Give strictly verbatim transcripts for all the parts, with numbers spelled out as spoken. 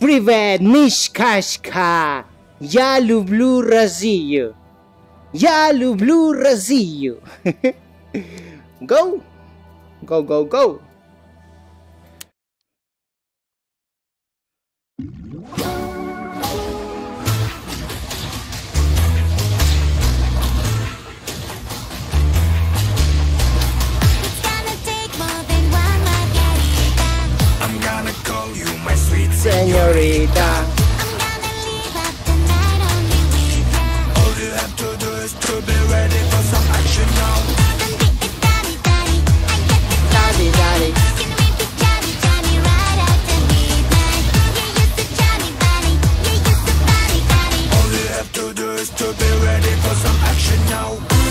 Привет, Мишкашка! Я люблю Россию! Я люблю Россию! Go! Go, go, go! Señorita, I'm gonna leave up the night only with ya. all you have to do is to be ready for some action now. Daddy, daddy, I get the daddy, daddy. can make it Johnny, Johnny right after midnight. You used to Johnny, Johnny, you used to Johnny, Johnny. All you have to do is to be ready for some action now.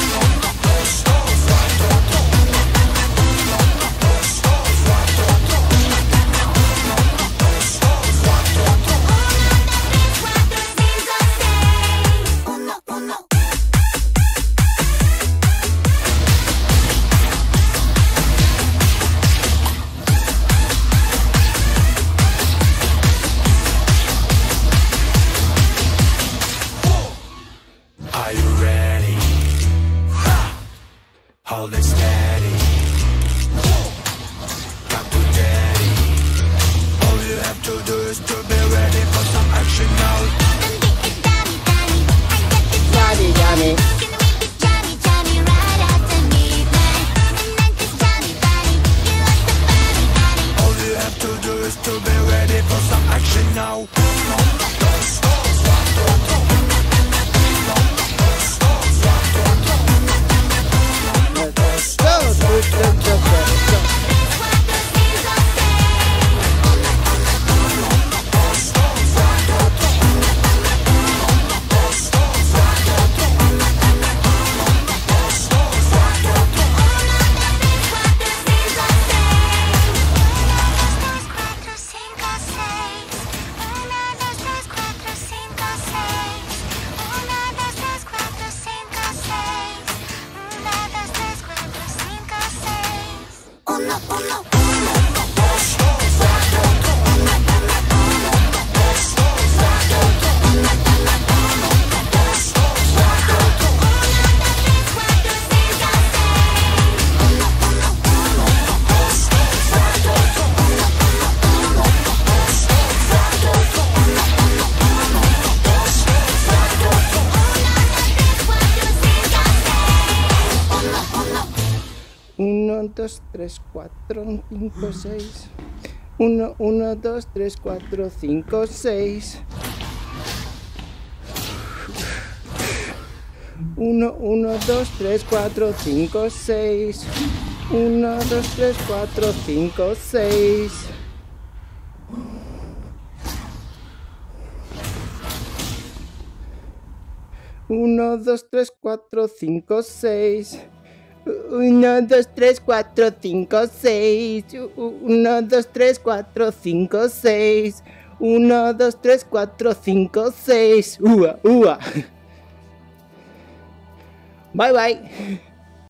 Are you ready? Hold it steady. Come to daddy. All you have to do is to be ready for some action now. Daddy, daddy. Can make it Johnny, Johnny right after midnight. And then just Johnny, Johnny, you like the Johnny, Johnny. All you have to do is to be ready for some action now. Let's go, go, go, go, go. Uno, uno. Uno, dos, tres, cuatro, cinco, seis. Uno, uno, dos, tres, cuatro, cinco, seis. Uno, uno, dos, tres, cuatro, cinco, seis. Uno, dos, tres, cuatro, cinco, seis. Uno, dos, tres, cuatro, cinco, seis. Uno, dos, tres, cuatro, cinco, seis. Uno, dos, tres, cuatro, cinco, seis. Uno, dos, tres, cuatro, cinco, seis. Ua, ua. Bye, bye.